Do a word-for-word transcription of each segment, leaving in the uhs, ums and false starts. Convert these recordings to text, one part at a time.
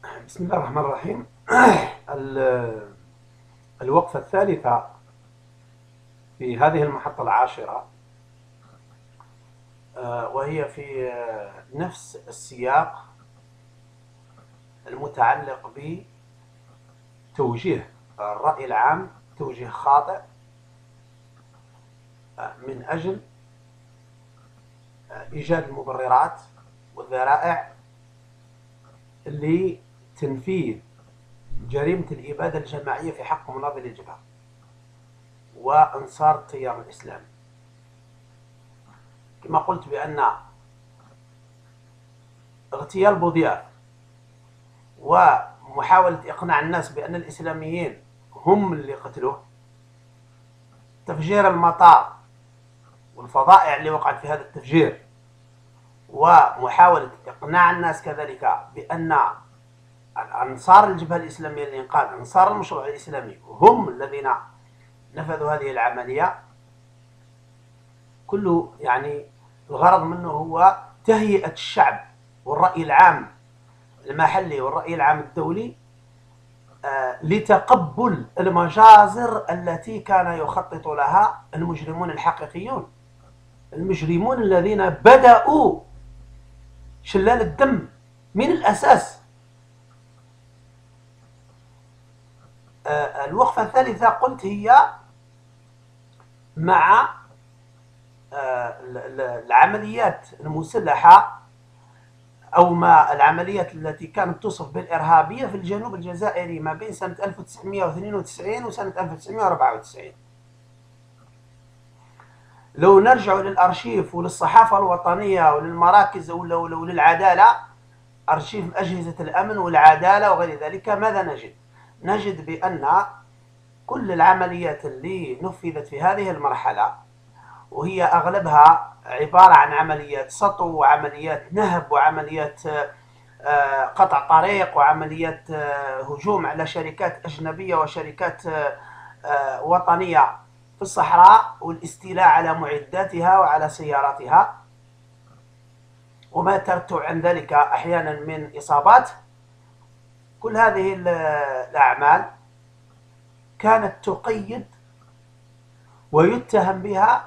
بسم الله الرحمن الرحيم. الوقفة الثالثة في هذه المحطة العاشرة، وهي في نفس السياق المتعلق بتوجيه الرأي العام توجيه خاطئ من أجل إيجاد المبررات والذرائع لتنفيذ جريمة الإبادة الجماعية في حق مناضلي الجبهة وأنصار التيار الإسلامي. كما قلت بأن اغتيال بوضياف ومحاولة إقناع الناس بأن الإسلاميين هم اللي قتلوه، تفجير المطار والفظائع اللي وقعت في هذا التفجير، ومحاولة إقناع الناس كذلك بأن أنصار الجبهة الإسلامية للإنقاذ، أنصار المشروع الإسلامي، هم الذين نفذوا هذه العملية. كله يعني الغرض منه هو تهيئة الشعب والرأي العام المحلي والرأي العام الدولي لتقبل المجازر التي كان يخطط لها المجرمون الحقيقيون، المجرمون الذين بدأوا شلال الدم من الأساس. الوقفة الثالثة قلت هي مع العمليات المسلحة أو ما العمليات التي كانت توصف بالإرهابية في الجنوب الجزائري ما بين سنة ألف وتسعمائة واثنين وتسعين وسنة ألف وتسعمائة وأربعة وتسعين. لو نرجع للأرشيف وللصحافة الوطنية وللمراكز وللعدالة، أرشيف أجهزة الأمن والعدالة وغير ذلك، ماذا نجد؟ نجد بأن كل العمليات اللي نفذت في هذه المرحلة، وهي أغلبها عبارة عن عمليات سطو وعمليات نهب وعمليات قطع طريق وعمليات هجوم على شركات أجنبية وشركات وطنية في الصحراء، والاستيلاء على معداتها وعلى سياراتها، وما ترتب عن ذلك أحيانا من إصابات. كل هذه الأعمال كانت تقيد ويتهم بها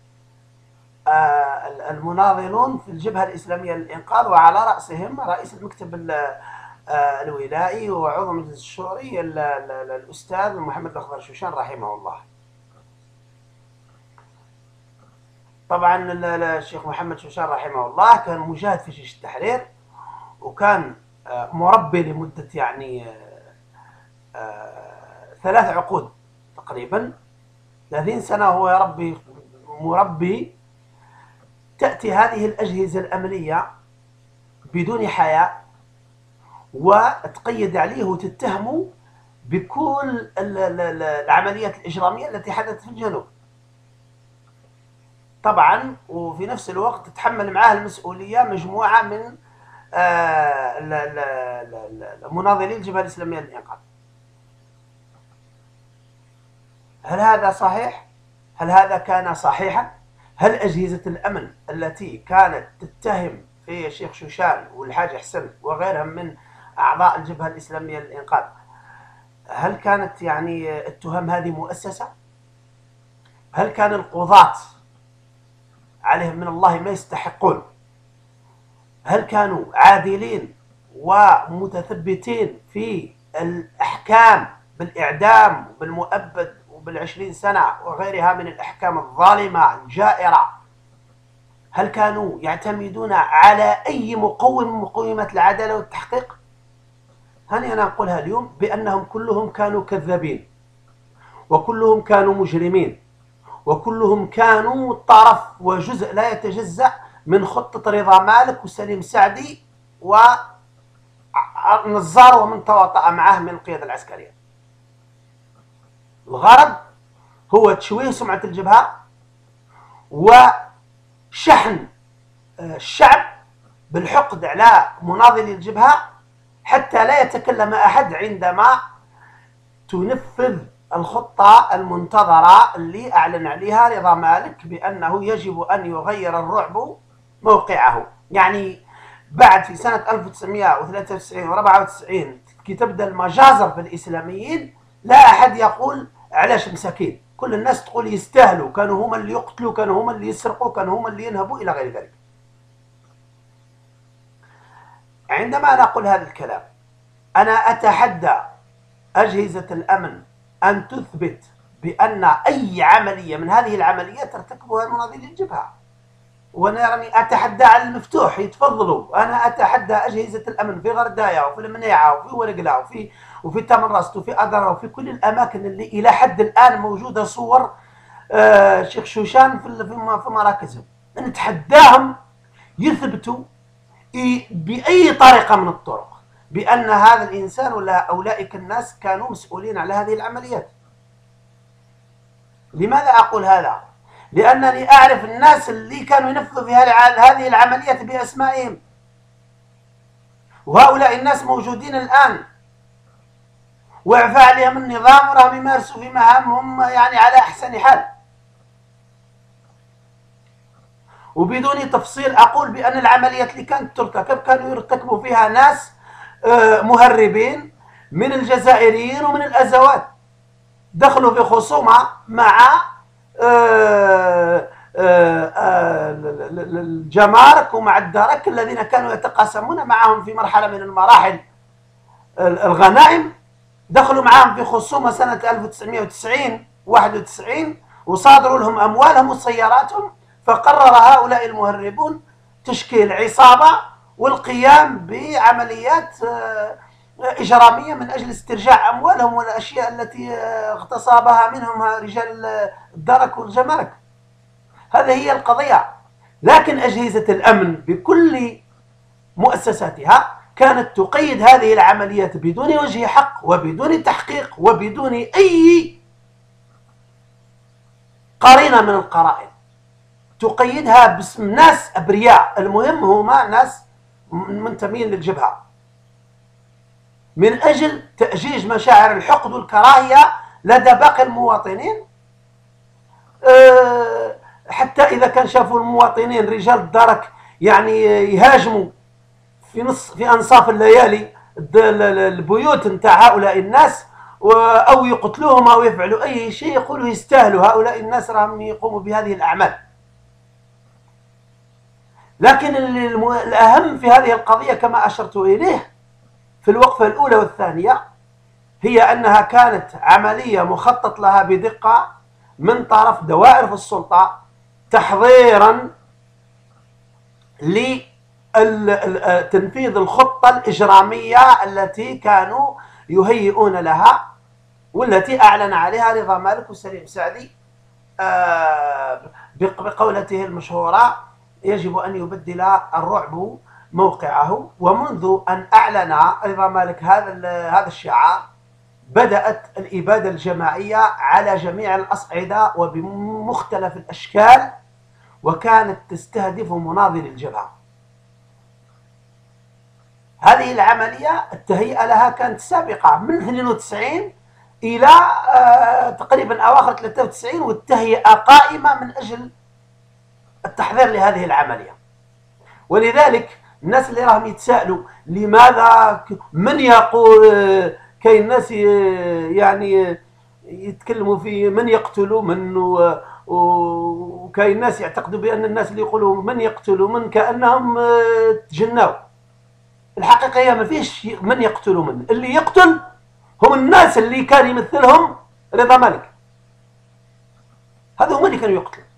المناضلون في الجبهة الإسلامية للإنقاذ، وعلى رأسهم رئيس المكتب الولائي وعضو مجلس الشوري الأستاذ محمد الأخضر شوشان رحمه الله. طبعا الشيخ محمد شوشان رحمه الله كان مجاهد في جيش التحرير، وكان مربي لمدة يعني ثلاث عقود تقريبا، ثلاثين سنة هو يربي مربي. تأتي هذه الأجهزة الأمنية بدون حياء وتقيد عليه وتتهمه بكل العمليات الإجرامية التي حدثت في الجنوب. طبعا وفي نفس الوقت تتحمل معاه المسؤولية مجموعة من مناضلي الجبهة الإسلامية للإنقاذ. هل هذا صحيح؟ هل هذا كان صحيحا؟ هل أجهزة الأمن التي كانت تتهم في الشيخ شوشان والحاج حسن وغيرهم من أعضاء الجبهة الإسلامية للإنقاذ، هل كانت يعني التهم هذه مؤسسة؟ هل كان القضاة عليهم من الله ما يستحقون؟ هل كانوا عادلين ومتثبتين في الأحكام بالإعدام وبالمؤبد وبالعشرين سنة وغيرها من الأحكام الظالمة الجائرة؟ هل كانوا يعتمدون على أي مقوم من مقومات العدالة والتحقيق؟ هاني أنا أقولها اليوم بأنهم كلهم كانوا كذابين، وكلهم كانوا مجرمين، وكلهم كانوا طرف وجزء لا يتجزأ من خطة رضا مالك وسليم سعدي ونزار ومن تواطأ معه من القيادة العسكرية. الغرض هو تشويه سمعة الجبهة وشحن الشعب بالحقد على مناضلي الجبهة حتى لا يتكلم أحد عندما تنفذ الخطة المنتظرة اللي أعلن عليها رضا مالك بأنه يجب أن يغير الرعب موقعه. يعني بعد في سنة ألف وتسعمائة وثلاثة وتسعين وأربعة وتسعين كي تبدأ المجازر في الإسلاميين، لا أحد يقول علاش مساكين، كل الناس تقول يستاهلوا، كانوا هما اللي يقتلوا، كانوا هما اللي يسرقوا، كانوا هما اللي ينهبوا إلى غير ذلك. عندما نقول هذا الكلام أنا أتحدى أجهزة الأمن أن تثبت بأن أي عملية من هذه العمليات ترتكبها المناضلين للجبهة، وأنا راني أتحدى على المفتوح يتفضلوا. أنا أتحدى أجهزة الأمن في غردايا وفي المنيعة وفي ورقلة وفي وفي تمرست وفي أدرا وفي كل الأماكن اللي إلى حد الآن موجودة صور آه شيخ شوشان في في مراكزهم، نتحداهم يثبتوا بأي طريقة من الطرق بأن هذا الإنسان ولا أولئك الناس كانوا مسؤولين على هذه العمليات. لماذا أقول هذا؟ لأنني أعرف الناس اللي كانوا ينفذوا في هذه العمليات بأسمائهم، وهؤلاء الناس موجودين الآن وإعفى عليهم النظام وراهم يمارسوا في مهامهم يعني على أحسن حال. وبدون تفصيل أقول بأن العمليات اللي كانت ترتكب كانوا يرتكبوا فيها ناس مهربين من الجزائريين ومن الأزوات، دخلوا في خصومة مع الجمارك ومع الدرك الذين كانوا يتقاسمون معهم في مرحلة من المراحل الغنائم، دخلوا معهم في خصومة سنة ألف وتسعمائة وتسعين واحد وتسعين وصادروا لهم أموالهم وسياراتهم. فقرر هؤلاء المهربون تشكيل عصابة والقيام بعمليات إجرامية من أجل استرجاع أموالهم والأشياء التي اغتصبها منهم رجال الدرك والجمارك. هذه هي القضية. لكن أجهزة الأمن بكل مؤسساتها كانت تقيد هذه العمليات بدون وجه حق وبدون تحقيق وبدون أي قرينة من القرائن، تقيدها باسم ناس أبرياء، المهم هما ناس منتمين للجبهة، من أجل تأجيج مشاعر الحقد والكراهية لدى باقي المواطنين، حتى إذا كان شافوا المواطنين رجال الدرك يعني يهاجموا في نص في أنصاف الليالي البيوت نتاع هؤلاء الناس أو يقتلوهم أو يفعلوا أي شيء، يقولوا يستاهلوا، هؤلاء الناس راهم يقوموا بهذه الأعمال. لكن الأهم في هذه القضية كما أشرت إليه في الوقفة الأولى والثانية هي أنها كانت عملية مخطط لها بدقة من طرف دوائر في السلطة تحضيرا لتنفيذ الخطة الإجرامية التي كانوا يهيئون لها والتي أعلن عليها رضا مالك وسليم سعدي بقولته المشهورة: يجب أن يبدل الرعب موقعه. ومنذ أن أعلن رضا مالك هذا هذا الشعار بدأت الإبادة الجماعية على جميع الأصعدة وبمختلف الأشكال، وكانت تستهدف مناضلي الجبهة. هذه العملية التهيئة لها كانت سابقة من اثنين وتسعين إلى تقريبا أواخر ثلاثة وتسعين، والتهيئة قائمة من أجل التحضير لهذه العملية. ولذلك الناس اللي راهم يتساءلوا لماذا من يقول، كاين الناس يعني يتكلموا في من يقتلوا من، وكاين الناس يعتقدوا بأن الناس اللي يقولوا من يقتلوا من كأنهم تجنوا. الحقيقة هي ما فيش من يقتلوا من، اللي يقتل هم الناس اللي كان يمثلهم رضا مالك، هذا هم اللي كانوا يقتلوا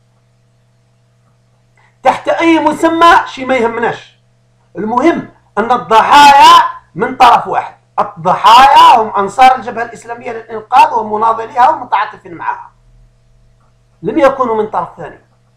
تحت أي مسمى، شي ما يهمناش. المهم أن الضحايا من طرف واحد، الضحايا هم أنصار الجبهة الإسلامية للإنقاذ ومناضليها ومتعاطفين معها، لم يكونوا من طرف ثاني.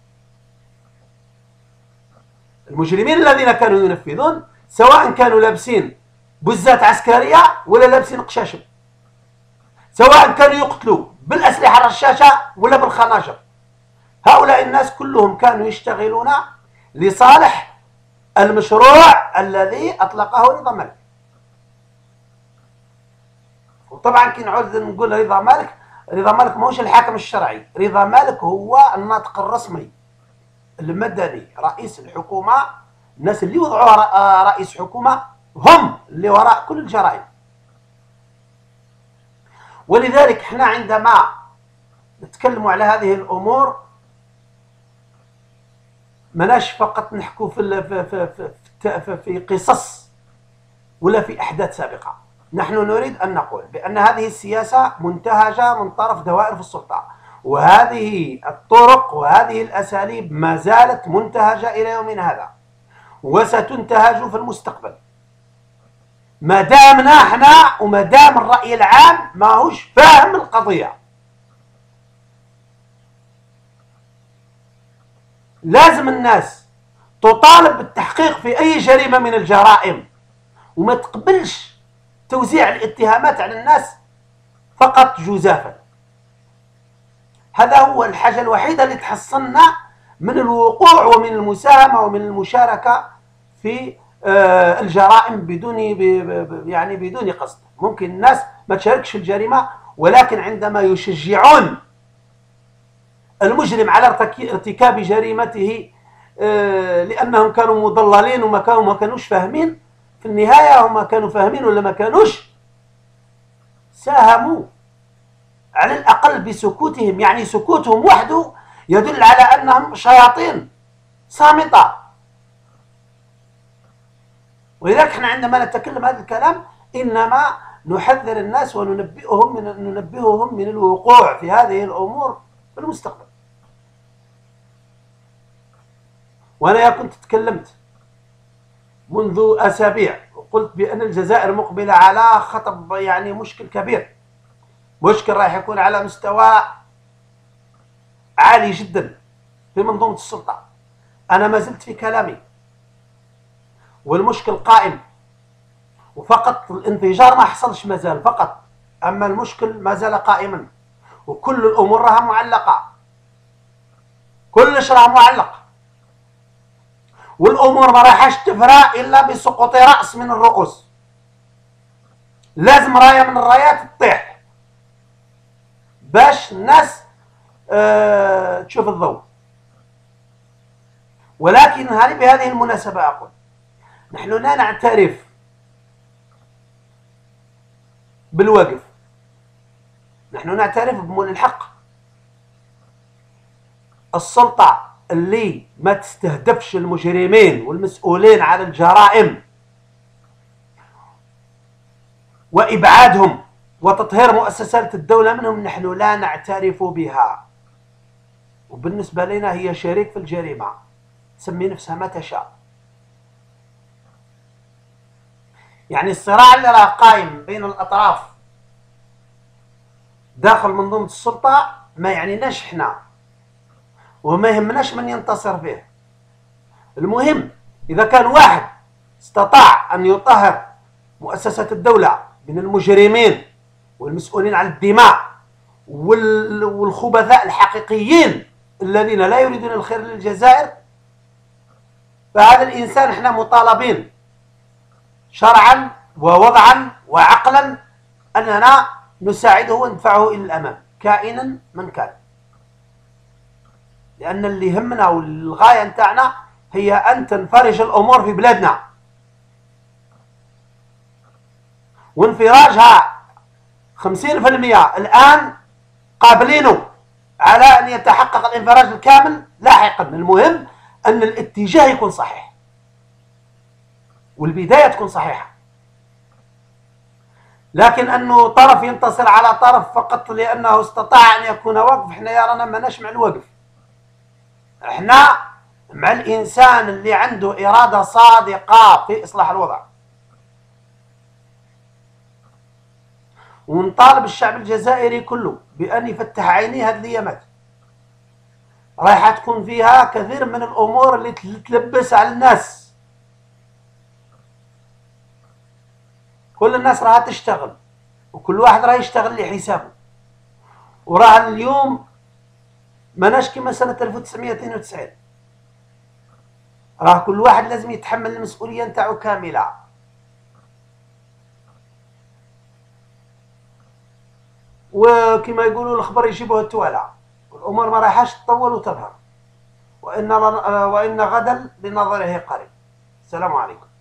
المجرمين الذين كانوا ينفذون سواء كانوا لابسين بزات عسكرية ولا لابسين قشاشم، سواء كانوا يقتلوا بالأسلحة الرشاشة ولا بالخناجر، هؤلاء الناس كلهم كانوا يشتغلون لصالح المشروع الذي أطلقه رضا مالك. وطبعا كي نعود نقول رضا مالك، رضا مالك ماهوش الحاكم الشرعي، رضا مالك هو الناطق الرسمي المدني، رئيس الحكومة الناس اللي وضعوا رئيس حكومة هم اللي وراء كل الجرائم. ولذلك احنا عندما نتكلم على هذه الأمور مناش فقط نحكوا في في في في, في قصص ولا في أحداث سابقة. نحن نريد أن نقول بأن هذه السياسة منتهجة من طرف دوائر في السلطة، وهذه الطرق وهذه الأساليب ما زالت منتهجة إلى يومنا هذا، وستنتهج في المستقبل ما دامنا احنا وما دام الرأي العام ماهوش فاهم القضية. لازم الناس تطالب بالتحقيق في أي جريمة من الجرائم، وما تقبلش توزيع الاتهامات على الناس فقط جزافا. هذا هو الحاجة الوحيدة اللي تحصلنا من الوقوع ومن المساهمة ومن المشاركة في الجرائم بدون يعني بدون قصد. ممكن الناس ما تشاركش في الجريمة، ولكن عندما يشجعون المجرم على ارتكاب جريمته لأنهم كانوا مضللين وما كانوا ما كانوش فاهمين، في النهاية هم كانوا فاهمين ولا ما كانوش، ساهموا على الأقل بسكوتهم. يعني سكوتهم وحده يدل على أنهم شياطين صامتة. ولذلك احنا عندما نتكلم هذا الكلام إنما نحذر الناس وننبئهم من ننبههم من الوقوع في هذه الأمور في المستقبل. وأنا كنت تكلمت منذ أسابيع وقلت بأن الجزائر مقبلة على خطب يعني مشكل كبير، مشكل راح يكون على مستوى عالي جدا في منظومة السلطة. أنا ما زلت في كلامي، والمشكل قائم، وفقط الانفجار ما حصلش مازال فقط، أما المشكل ما زال قائما، وكل الأمور راها معلقة، كلش راه معلق، والأمور ما راحش تفرى إلا بسقوط رأس من الرؤوس. لازم راية من الرايات تطيح باش الناس اه تشوف الضوء. ولكن هذه بهذه المناسبة أقول نحن لا نعترف بالوقف، نحن نعترف بمول الحق. السلطة اللي ما تستهدفش المجرمين والمسؤولين على الجرائم وإبعادهم وتطهير مؤسسات الدولة منهم نحن لا نعترف بها، وبالنسبة لنا هي شريك في الجريمة، تسمي نفسها ما تشاء. يعني الصراع اللي راه قايم بين الأطراف داخل منظومة السلطة ما يعنيناش احنا، وما يهمناش من ينتصر فيه. المهم إذا كان واحد استطاع أن يطهر مؤسسات الدولة من المجرمين والمسؤولين عن الدماء والخبثاء الحقيقيين الذين لا يريدون الخير للجزائر، فهذا الإنسان احنا مطالبين شرعا ووضعا وعقلا أننا نساعده وندفعه إلى الأمام كائنا من كان. لأن اللي يهمنا والغاية نتاعنا هي أن تنفرج الأمور في بلادنا، وانفراجها خمسين في المئة الآن قابلينه على أن يتحقق الانفراج الكامل لاحقا. المهم أن الاتجاه يكون صحيح والبداية تكون صحيحة، لكن أنه طرف ينتصر على طرف فقط لأنه استطاع أن يكون وقف، احنا يرانا ماناش مع الوقف، احنا مع الإنسان اللي عنده إرادة صادقة في إصلاح الوضع. ونطالب الشعب الجزائري كله بأن يفتح عينيه هذه الأيامات، رايحة تكون فيها كثير من الأمور اللي تلبس على الناس. كل الناس راها تشتغل وكل واحد راه يشتغل لحسابه، وراه اليوم ماناش كما سنة ألف وتسعمائة واثنين وتسعين، راه كل واحد لازم يتحمل المسؤولية نتاعو كاملة. وكما يقولوا الخبر يجيبوه التوالى، والأمور ما راحش تطول وتظهر، وإن وإن غدا لنظره قريب. السلام عليكم.